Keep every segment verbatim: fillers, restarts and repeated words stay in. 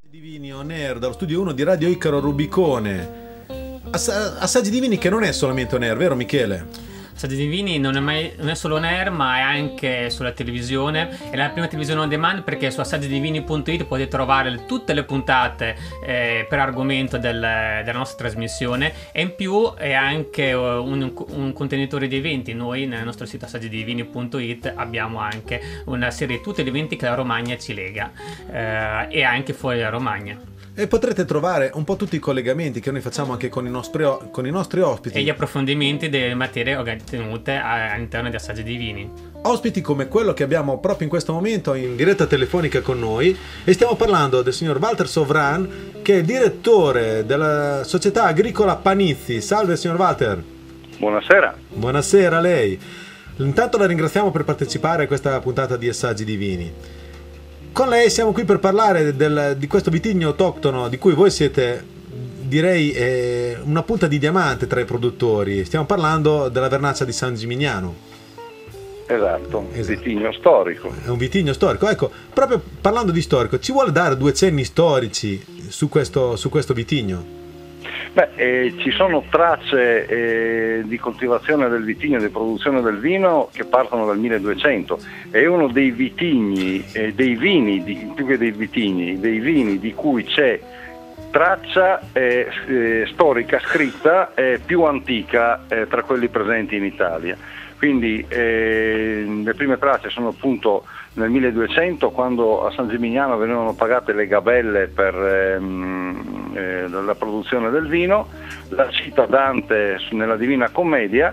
Divini on air dallo studio uno di Radio Icaro Rubicone. Ass- Assaggi di vini che non è solamente on air, vero Michele? Assaggi di vini non è, mai, non è solo on air, ma è anche sulla televisione. È la prima televisione on demand, perché su assaggi di vini punto it potete trovare tutte le puntate eh, per argomento del, della nostra trasmissione, e in più è anche un, un contenitore di eventi. Noi nel nostro sito assaggi di vini punto it abbiamo anche una serie di tutti gli eventi che la Romagna ci lega, eh, e anche fuori dalla Romagna. E potrete trovare un po' tutti i collegamenti che noi facciamo anche con i nostri, o- con i nostri ospiti. E gli approfondimenti delle materie tenute all'interno di assaggi di vini. Ospiti come quello che abbiamo proprio in questo momento in diretta telefonica con noi, e stiamo parlando del signor Walter Sovran, che è direttore della società agricola Panizzi. Salve signor Walter. Buonasera. Buonasera a lei. Intanto la ringraziamo per partecipare a questa puntata di Assaggi di Vini. Con lei siamo qui per parlare del, di questo vitigno autoctono di cui voi siete, direi, eh, una punta di diamante tra i produttori. Stiamo parlando della vernaccia di San Gimignano. Esatto, Esatto. Vitigno storico. È un vitigno storico. Ecco, proprio parlando di storico, ci vuole dare due cenni storici su questo, su questo vitigno? Beh, eh, ci sono tracce eh, di coltivazione del vitigno, di produzione del vino che partono dal milleduecento. È uno dei vitigni, eh, dei vini, di, più che dei vitigni, dei vini di cui c'è traccia eh, eh, storica scritta eh, più antica eh, tra quelli presenti in Italia. Quindi eh, le prime tracce sono appunto nel milleduecento, quando a San Gimignano venivano pagate le gabelle per ehm, eh, la produzione del vino. La cita Dante nella Divina Commedia,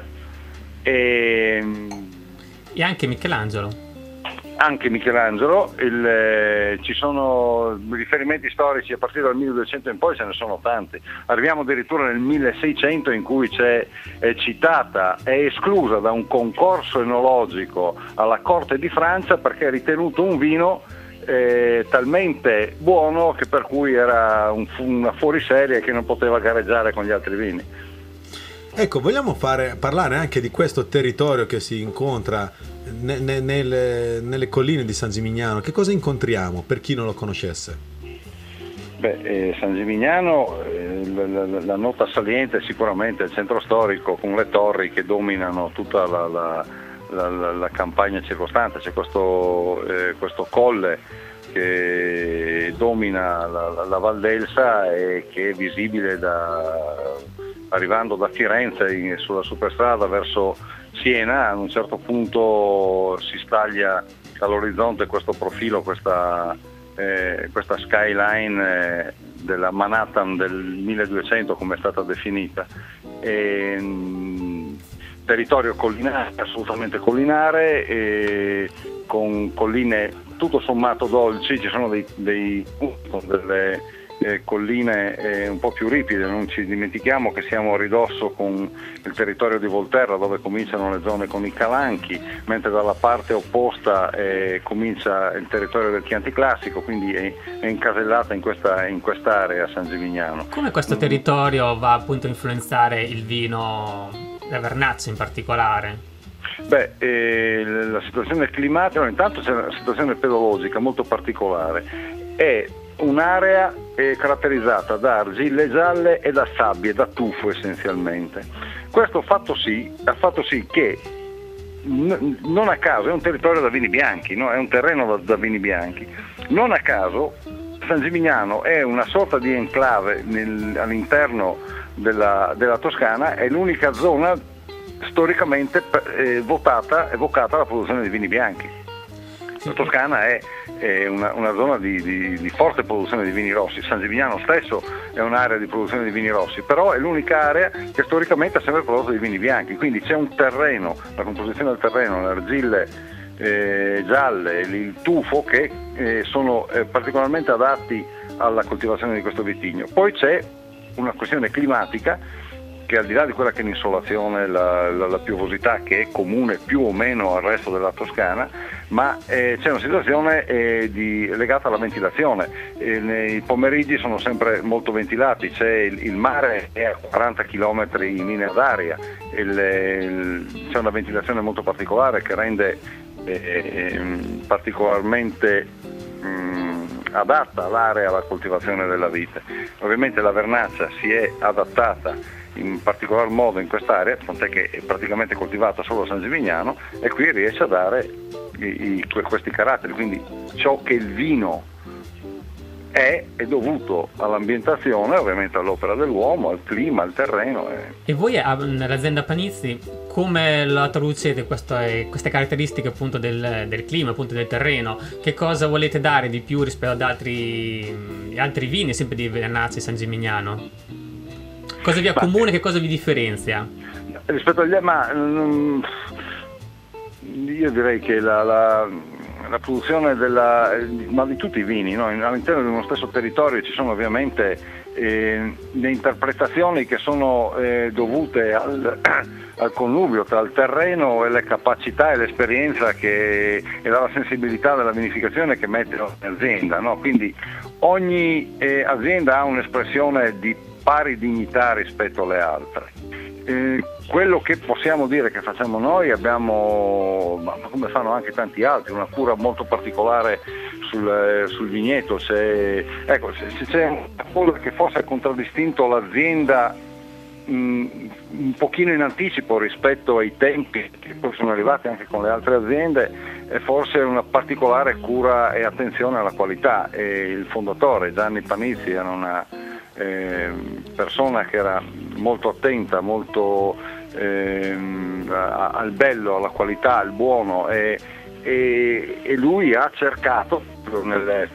e E anche Michelangelo. anche Michelangelo. Il, eh, ci sono riferimenti storici a partire dal milleduecento in poi, ce ne sono tanti. Arriviamo addirittura nel milleseicento, in cui c'è è citata, è esclusa da un concorso enologico alla corte di Francia perché è ritenuto un vino eh, talmente buono che per cui era un, una fuoriserie che non poteva gareggiare con gli altri vini. Ecco, vogliamo fare, parlare anche di questo territorio che si incontra ne, ne, nelle, nelle colline di San Gimignano. Che cosa incontriamo, per chi non lo conoscesse? Beh, eh, San Gimignano, eh, la, la, la nota saliente è sicuramente il centro storico, con le torri che dominano tutta la, la, la, la, la campagna circostante. C'è questo, eh, questo colle che domina la, la, la Val d'Elsa e che è visibile da, arrivando da Firenze in, sulla superstrada verso Siena. A un certo punto si staglia all'orizzonte questo profilo, questa, eh, questa skyline eh, della Manhattan del milleduecento, come è stata definita. E, mh, territorio collinare, assolutamente collinare, e con colline tutto sommato dolci. Ci sono dei, dei delle eh, colline eh, un po' più ripide. Non ci dimentichiamo che siamo a ridosso con il territorio di Volterra, dove cominciano le zone con i calanchi, mentre dalla parte opposta eh, comincia il territorio del Chianti Classico, quindi è, è incasellata in questa in quest'area San Gimignano. Come questo territorio va appunto a influenzare il vino, la vernaccia in particolare? Beh, eh, la situazione climatica, intanto c'è una situazione pedologica molto particolare. È un'area eh, caratterizzata da argille gialle e da sabbie, da tufo essenzialmente. Questo fatto sì, ha fatto sì che n- non a caso è un territorio da vini bianchi, no? È un terreno da, da vini bianchi. Non a caso San Gimignano è una sorta di enclave nel, all'interno della, della Toscana, è l'unica zona storicamente eh, votata, evocata alla produzione di vini bianchi. La Toscana è, è una, una zona di, di, di forte produzione di vini rossi. San Gimignano stesso è un'area di produzione di vini rossi, però è l'unica area che storicamente ha sempre prodotto di vini bianchi. Quindi c'è un terreno, la composizione del terreno, le argille eh, gialle, il tufo, che eh, sono eh, particolarmente adatti alla coltivazione di questo vitigno. Poi c'è una questione climatica, che al di là di quella che è l'insolazione, la, la, la piovosità, che è comune più o meno al resto della Toscana, ma eh, c'è una situazione eh, di, legata alla ventilazione. Eh, nei pomeriggi sono sempre molto ventilati, c'è il, il mare è a quaranta chilometri in linea d'aria, il, il, c'è una ventilazione molto particolare che rende eh, particolarmente mh, adatta all'area, alla coltivazione della vite. Ovviamente la vernaccia si è adattata in particolar modo in quest'area, tant'è che è praticamente coltivata solo a San Gimignano, e qui riesce a dare i, i, questi caratteri, quindi ciò che il vino è, è dovuto all'ambientazione, ovviamente all'opera dell'uomo, al clima, al terreno. E, e voi nell'azienda Panizzi come la traducete queste, queste caratteristiche appunto del, del clima, appunto del terreno? Che cosa volete dare di più rispetto ad altri, altri vini, sempre di Vernazza e San Gimignano? Cosa vi accomuna e che cosa vi differenzia? Rispetto agli ma mm, io direi che la, la, la produzione della, ma di tutti i vini, no? All'interno di uno stesso territorio ci sono ovviamente eh, le interpretazioni che sono eh, dovute al, al connubio tra il terreno e le capacità e l'esperienza che, e la sensibilità della vinificazione che mette l'azienda, no? Quindi ogni eh, azienda ha un'espressione di pari dignità rispetto alle altre. Eh, quello che possiamo dire che facciamo noi, abbiamo, ma come fanno anche tanti altri, una cura molto particolare sul, sul vigneto. Se, ecco, se, se c'è una cosa che forse ha contraddistinto l'azienda mh, un pochino in anticipo rispetto ai tempi che poi sono arrivati anche con le altre aziende, è forse una particolare cura e attenzione alla qualità. E il fondatore Gianni Panizzi era una Eh, persona che era molto attenta, molto eh, al bello, alla qualità, al buono, e, e, e lui ha cercato nelle,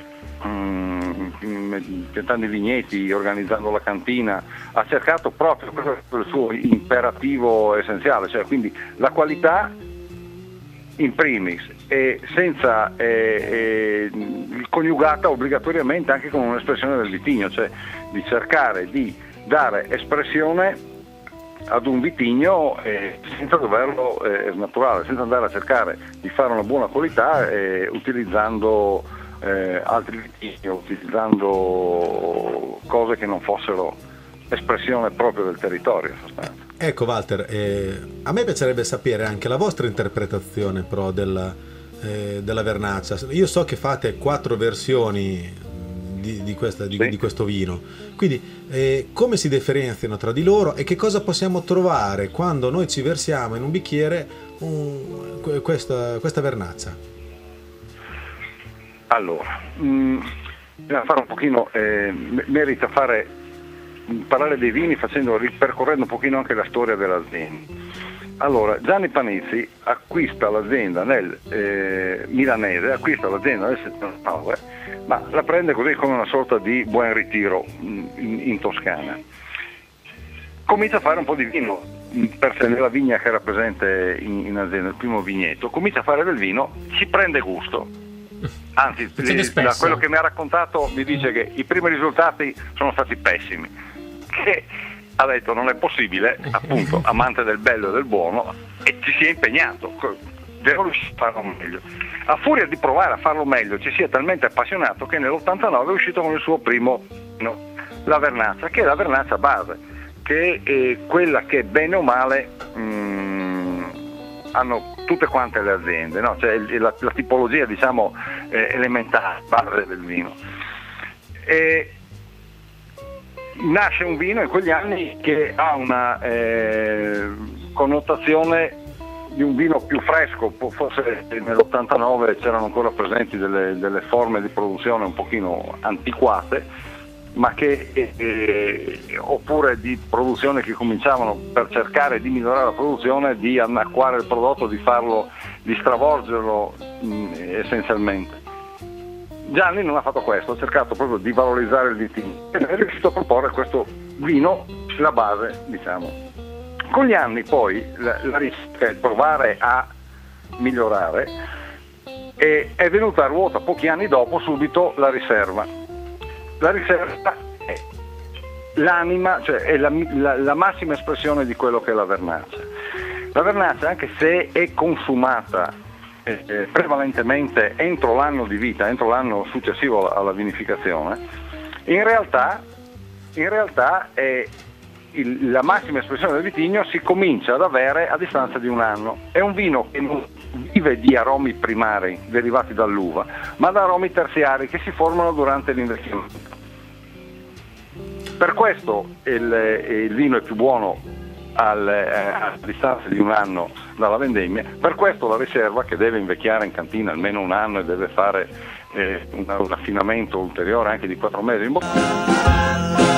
um, piantando i vigneti, organizzando la cantina, ha cercato proprio il suo imperativo essenziale, cioè quindi la qualità in primis, e senza eh, eh, coniugata obbligatoriamente anche con un'espressione del vitigno, cioè di cercare di dare espressione ad un vitigno eh, senza doverlo eh, snaturare, senza andare a cercare di fare una buona qualità eh, utilizzando eh, altri vitigni, utilizzando cose che non fossero espressione proprio del territorio. Ecco Walter, eh, a me piacerebbe sapere anche la vostra interpretazione però della, eh, della vernaccia. Io so che fate quattro versioni di, di, questa, di, sì. di questo vino, quindi eh, come si differenziano tra di loro e che cosa possiamo trovare quando noi ci versiamo in un bicchiere un, questa, questa vernaccia? Allora, mh, bisogna fare un pochino, eh, merita fare parlare dei vini facendo, ripercorrendo un pochino anche la storia dell'azienda. Allora, Gianni Panizzi acquista l'azienda nel eh, milanese, acquista l'azienda nel settantanove, ma la prende così come una sorta di buon ritiro in, in Toscana. Comincia a fare un po' di vino, per nella vigna che era presente in, in azienda, il primo vigneto, comincia a fare del vino, ci prende gusto. Anzi, da quello che mi ha raccontato mi dice che i primi risultati sono stati pessimi, che ha detto non è possibile, appunto amante del bello e del buono, e ci si è impegnato, devo riuscire a farlo meglio. A furia di provare a farlo meglio ci si è talmente appassionato che nell'ottantanove è uscito con il suo primo no, la vernaccia, che è la vernaccia base, che è quella che bene o male mh, hanno tutte quante le aziende, no? Cioè la, la tipologia diciamo eh, elementare, base del vino. E nasce un vino in quegli anni che ha una eh, connotazione di un vino più fresco, forse nell'ottantanove c'erano ancora presenti delle, delle forme di produzione un pochino antiquate, ma che eh, oppure di produzione che cominciavano, per cercare di migliorare la produzione, di annacquare il prodotto, di farlo, di stravolgerlo mh, essenzialmente. Gianni non ha fatto questo, ha cercato proprio di valorizzare il vitigno e è riuscito a proporre questo vino, la base, diciamo. Con gli anni poi la, la ricerca è provare a migliorare, e è venuta a ruota pochi anni dopo subito la riserva. La riserva è l'anima, cioè è la, la, la massima espressione di quello che è la vernaccia. La vernaccia, anche se è consumata Eh, prevalentemente entro l'anno di vita, entro l'anno successivo alla vinificazione, in realtà, in realtà è il, la massima espressione del vitigno si comincia ad avere a distanza di un anno. È un vino che non prive di aromi primari derivati dall'uva, ma da aromi terziari che si formano durante l'invecchiamento. Per questo il, il vino è più buono al, eh, a distanza di un anno dalla vendemmia, per questo la riserva, che deve invecchiare in cantina almeno un anno e deve fare eh, un, un affinamento ulteriore anche di quattro mesi in bottiglia.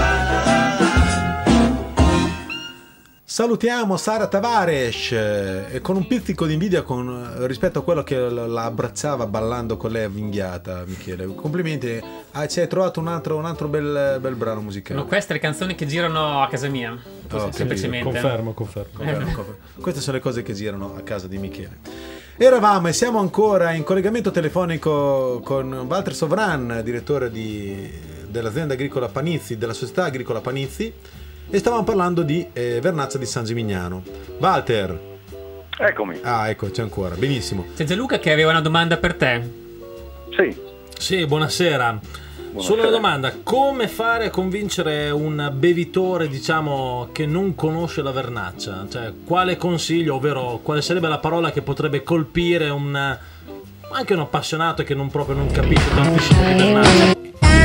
Salutiamo Sara Tavares eh, con un pizzico di invidia con, rispetto a quello che la abbracciava ballando con lei avvinghiata, Michele. Complimenti, ah, ci hai trovato un altro, un altro bel, bel brano musicale. No, queste le canzoni che girano a casa mia, oh, semplicemente. Confermo, confermo. confermo, confermo. Queste sono le cose che girano a casa di Michele. Eravamo e siamo ancora in collegamento telefonico con Walter Sovran, direttore di, dell'azienda agricola Panizzi, della società agricola Panizzi, e stavamo parlando di eh, Vernazza di San Gimignano. Walter. Eccomi. Ah, ecco, c'è ancora. Benissimo. C'è Gianluca che aveva una domanda per te. Sì. Sì, buonasera. Buonasera. Solo una domanda: come fare a convincere un bevitore, diciamo, che non conosce la vernaccia? Cioè, quale consiglio, ovvero quale sarebbe la parola che potrebbe colpire un anche un appassionato che non proprio non capisce tantissimo di vernaccia?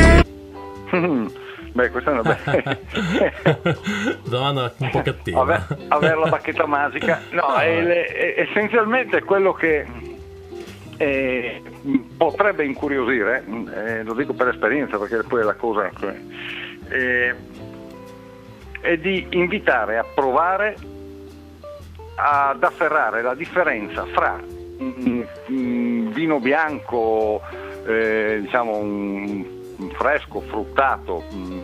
Beh, questa è una bella domanda un po' cattiva. Aver, avere la bacchetta magica. No, è, è, essenzialmente quello che eh, potrebbe incuriosire, eh, lo dico per esperienza perché poi è la cosa, eh, è di invitare a provare ad afferrare la differenza fra un, un vino bianco, eh, diciamo un fresco, fruttato,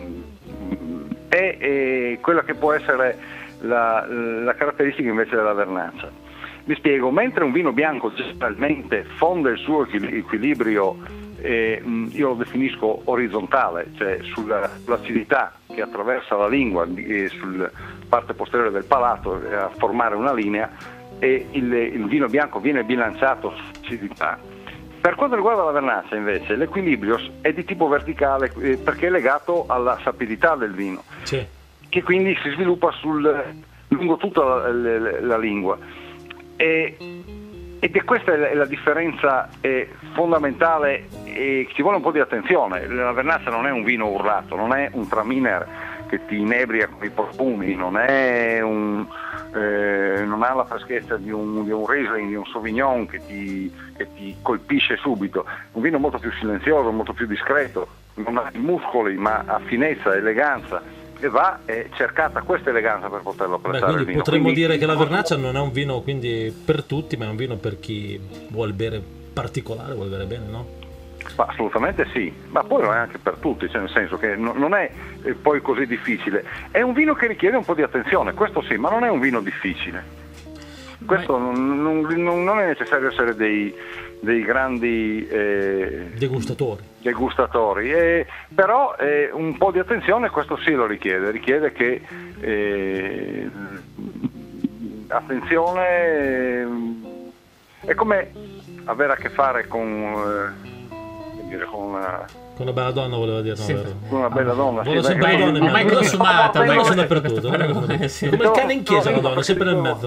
e, e quella che può essere la, la caratteristica invece della vernaccia. Vi spiego: mentre un vino bianco generalmente fonde il suo equilibrio, eh, io lo definisco orizzontale, cioè sulla, sull'acidità che attraversa la lingua e sulla parte posteriore del palato a formare una linea, e il, il vino bianco viene bilanciato sull'acidità. Per quanto riguarda la vernaccia invece l'equilibrio è di tipo verticale, eh, perché è legato alla sapidità del vino, sì, che quindi si sviluppa sul, lungo tutta la, la, la lingua, e, ed è questa è la, è la differenza eh, fondamentale, e ci vuole un po' di attenzione. La vernaccia non è un vino urlato, non è un traminer che ti inebria con i profumi, non è un Eh, non ha la freschezza di un, di un Riesling, di un Sauvignon che ti, che ti colpisce subito. Un vino molto più silenzioso, molto più discreto, non ha i muscoli ma ha finezza, eleganza, e va è cercata questa eleganza per poterlo apprezzare. Beh, quindi il vino. potremmo Quindi, dire che la vernaccia non è un vino quindi per tutti, ma è un vino per chi vuole bere particolare, vuole bere bene, no? Ma assolutamente sì, ma poi non è anche per tutti, cioè nel senso che no, non è eh, poi così difficile. È un vino che richiede un po' di attenzione, questo sì, ma non è un vino difficile. Questo ma... non, non, non è necessario essere dei, dei grandi eh, degustatori, degustatori eh, però eh, un po' di attenzione questo sì lo richiede, richiede che eh, attenzione eh, è come avere a che fare con... Eh, con una... con una bella donna, voleva dire, no, sì, vero? Con una bella donna, Vuole sì, sempre beh, la donna, ormai consumata, ormai ormai sono dappertutto, paragone, sì. come il cane in chiesa, la donna, sempre nel mezzo.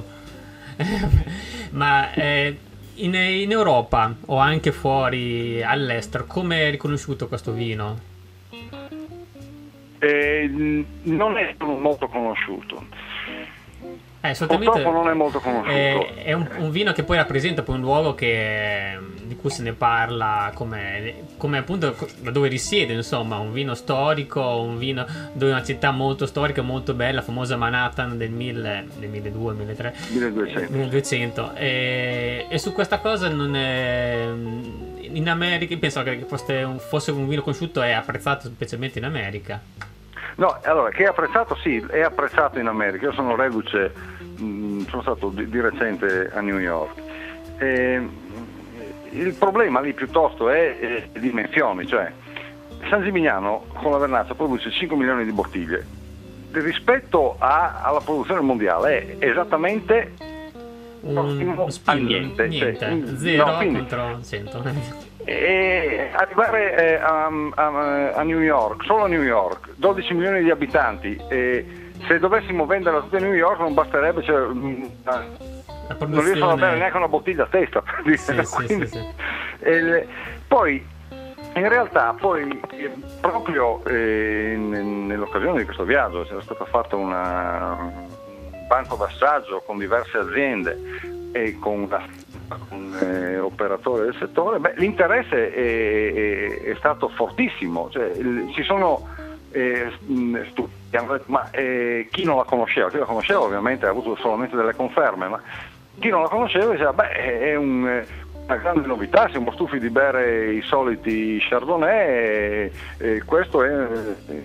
Ma eh, in, in Europa o anche fuori all'estero, come è riconosciuto questo vino? Eh, non è molto conosciuto. Eh, solitamente Purtroppo non è molto conosciuto. È, è un, un vino che poi rappresenta poi un luogo che, di cui se ne parla come, come appunto da dove risiede, insomma, un vino storico, un vino dove una città molto storica, molto bella, famosa Manhattan del, mille, del milleduecento, milletrecento, milleduecento. milleduecento. E, e su questa cosa non è... In America, penso che fosse un, fosse un vino conosciuto e apprezzato specialmente in America. No, allora, che è apprezzato, sì, è apprezzato in America. Io sono reduce, mh, sono stato di, di recente a New York. E, il problema lì piuttosto è, è le dimensioni, cioè San Gimignano con la vernaccia produce cinque milioni di bottiglie. Rispetto a, alla produzione mondiale è esattamente un a niente, niente, cioè, zero no, quindi, contro cento. E arrivare eh, a, a, a New York, solo a New York, dodici milioni di abitanti, e se dovessimo venderla tutta a New York non basterebbe, cioè, La non riescono a produzione... bere neanche una bottiglia a testa, per dire. Sì, sì, Quindi, sì, sì. il- poi in realtà poi eh, proprio eh, in- nell'occasione di questo viaggio c'era stata fatta una, un banco d'assaggio con diverse aziende e con, una, con eh, operatori del settore. Beh, l'interesse è, è- è stato fortissimo, cioè, il- ci sono eh, studi che hanno detto, ma eh, chi non la conosceva, chi la conosceva ovviamente ha avuto solamente delle conferme, ma chi non la conosceva diceva beh è un, una grande novità, siamo stufi di bere i soliti Chardonnay e, e questo è eh,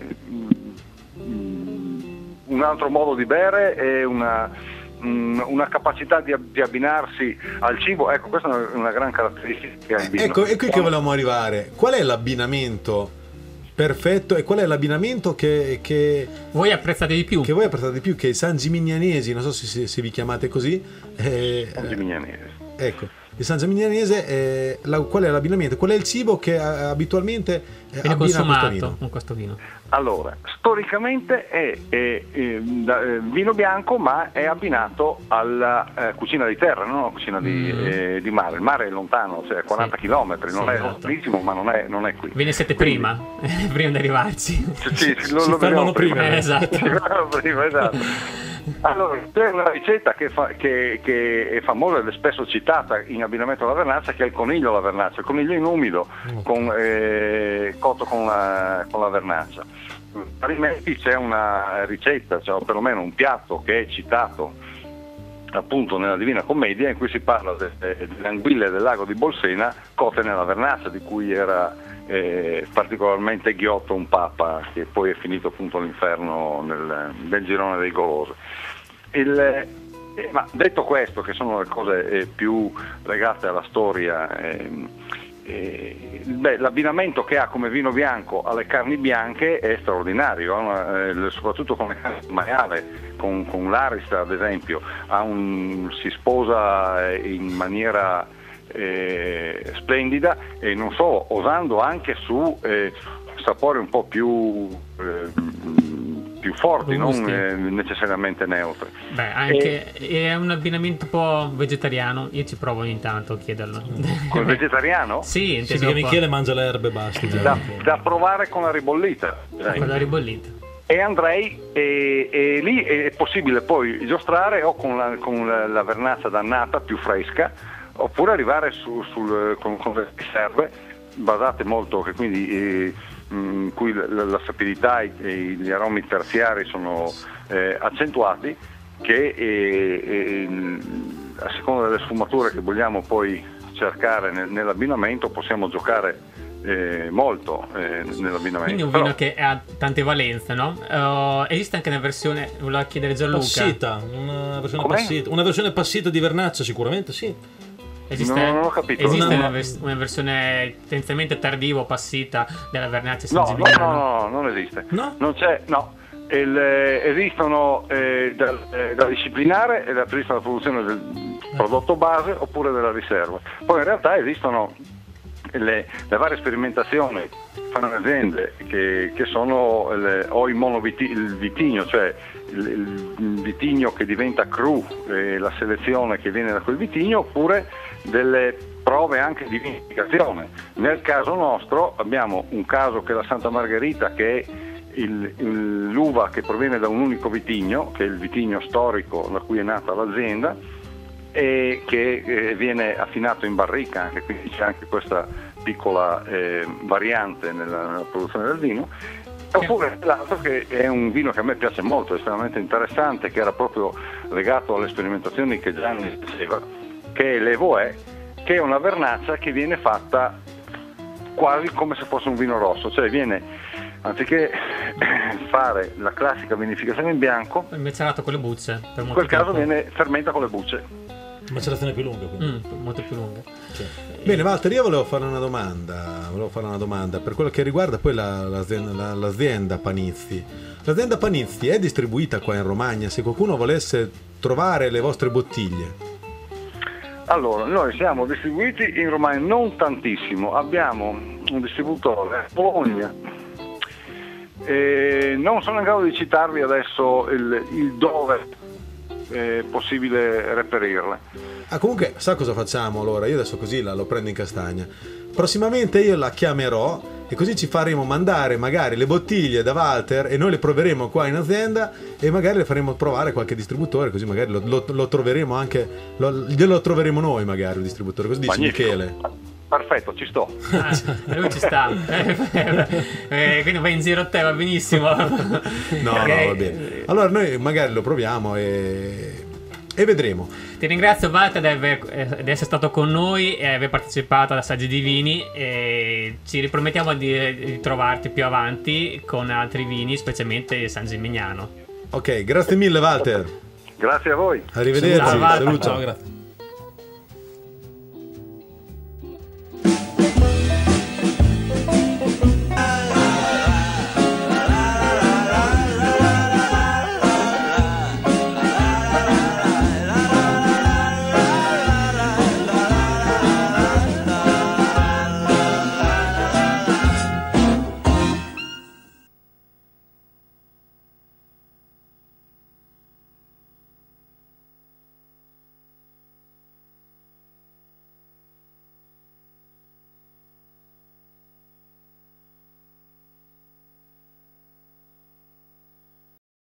un altro modo di bere, è una, una capacità di, di abbinarsi al cibo. Ecco, questa è una, una gran caratteristica che ha il vino. Ecco, è qui che volevamo arrivare. Qual è l'abbinamento perfetto e qual è l'abbinamento che, che, Voi apprezzate di più? che voi apprezzate di più, che i San Gimignanesi, non so se, se, se vi chiamate così, eh, San Gimignanese. ecco, il San Gimignanese, eh, la- qual è l'abbinamento? Qual è il cibo che eh, abitualmente eh, Viene abbina questo consumato vino? con questo vino. Allora, storicamente è, è, è, da- eh, vino bianco, ma è abbinato alla eh, cucina di terra, non alla cucina di, Mm. eh, di mare. Il mare è lontano, cioè quaranta Sì. chilometri, non Sì, è esatto. lontanissimo, ma non è, non è qui. Ve ne siete Quindi- prima, prima di arrivarci. Sì, sì, sì, lo, Si lo fermano vediamo prima. Eh, esatto. Si fermano prima, esatto. Allora, c'è una ricetta che, fa- che- che è famosa ed è spesso citata in abbinamento alla vernaccia, che è il coniglio alla vernaccia, il coniglio in umido con, eh, cotto con la, con la vernaccia. Altrimenti c'è una ricetta, cioè, o perlomeno un piatto che è citato appunto nella Divina Commedia, in cui si parla de- delle anguille del lago di Bolsena cotte nella vernaccia, di cui era eh, particolarmente ghiotto un papa che poi è finito appunto all'inferno nel, nel girone dei golosi. Il, eh, ma detto questo, che sono le cose eh, più legate alla storia, ehm, eh, beh, l'abbinamento che ha come vino bianco alle carni bianche è straordinario, eh, soprattutto con le carni di maiale, con, con l'Arista ad esempio, ha un, si sposa eh, in maniera eh, splendida, e non solo, osando anche su eh, sapori un po' più, eh, più forti, non Robusti. eh, necessariamente neutri. Beh, anche è un abbinamento un po' vegetariano. Io ci provo ogni tanto a chiederlo. Col vegetariano? Sì, Sì, inteso perché un po' Michele mangia le erbe e basta. Da, da provare con la ribollita. con la ribollita. E andrei, e, e lì è possibile poi giostrare o con la, con la, la vernaccia dannata più fresca, oppure arrivare su, sul, con, con le riserve basate molto, che quindi eh, in cui la, la sapidità e, e gli aromi terziari sono eh, accentuati, che eh, eh, a seconda delle sfumature che vogliamo poi cercare nel, nell'abbinamento possiamo giocare eh, molto eh, nell'abbinamento. Quindi un Però- vino che ha tante valenze, no? Uh, esiste anche una versione, volevo chiedere Gianluca. Passita, una versione Com'è? passita, una versione passita di vernaccia sicuramente sì. Esiste, Non- non ho capito. esiste No, una, no. vers- una versione tendenzialmente tardiva, passita della vernaccia No, no, Sangioviniana? no, no, non esiste. No? Non c'è, no. Il, eh, esistono eh, da, eh, da disciplinare e da esiste la produzione del prodotto base oppure della riserva. Poi in realtà esistono le, le varie sperimentazioni che fanno le aziende che, che sono le, o il monoviti, il vitigno, cioè il, il vitigno che diventa cru, eh, la selezione che viene da quel vitigno, oppure delle prove anche di vinificazione. Nel caso nostro abbiamo un caso che è la Santa Margherita, che è il, il- l'uva che proviene da un unico vitigno, che è il vitigno storico da cui è nata l'azienda, e che eh, viene affinato in barrica, anche quindi c'è anche questa piccola eh, variante nella, nella produzione del vino. Oppure l'altro, che è un vino che a me piace molto, estremamente interessante, che era proprio legato alle sperimentazioni che Gianni diceva, che è l'Evoe, che è una vernaccia che viene fatta quasi come se fosse un vino rosso, cioè viene, anziché fare la classica vinificazione in bianco, Macerato con le bucce per in molto quel caso tempo. viene fermenta con le bucce. Macerazione più lunga quindi. Mm, molto più lunga. Bene, Walter, io volevo fare una domanda, volevo fare una domanda per quello che riguarda poi la- l'azienda, la- l'azienda Panizzi. L'azienda Panizzi è distribuita qua in Romagna, se qualcuno volesse trovare le vostre bottiglie. Allora, noi siamo distribuiti in Romagna, non tantissimo, abbiamo un distributore a Bologna, e non sono in grado di citarvi adesso il, il dove è possibile reperirle. Ah, comunque, sa cosa facciamo allora? Io adesso così la, lo prendo in castagna. Prossimamente io la chiamerò e così ci faremo mandare magari le bottiglie da Walter e noi le proveremo qua in azienda e magari le faremo provare qualche distributore, così magari lo, lo, lo troveremo anche, lo, glielo troveremo noi magari il distributore, così dice Magnifico. Michele. Perfetto, ci sto. Ah, lui ci sta. eh, quindi vai in zero te, va benissimo. No, Okay. no, va bene. Allora noi magari lo proviamo e, e vedremo. Ti ringrazio Walter di, aver, eh, di essere stato con noi e aver partecipato ad Assaggi di Vini e ci ripromettiamo di, di trovarti più avanti con altri vini, specialmente San Gimignano. Ok, grazie mille Walter. Grazie a voi. Arrivederci. Ciao, Walter. Saluto. Ciao, grazie.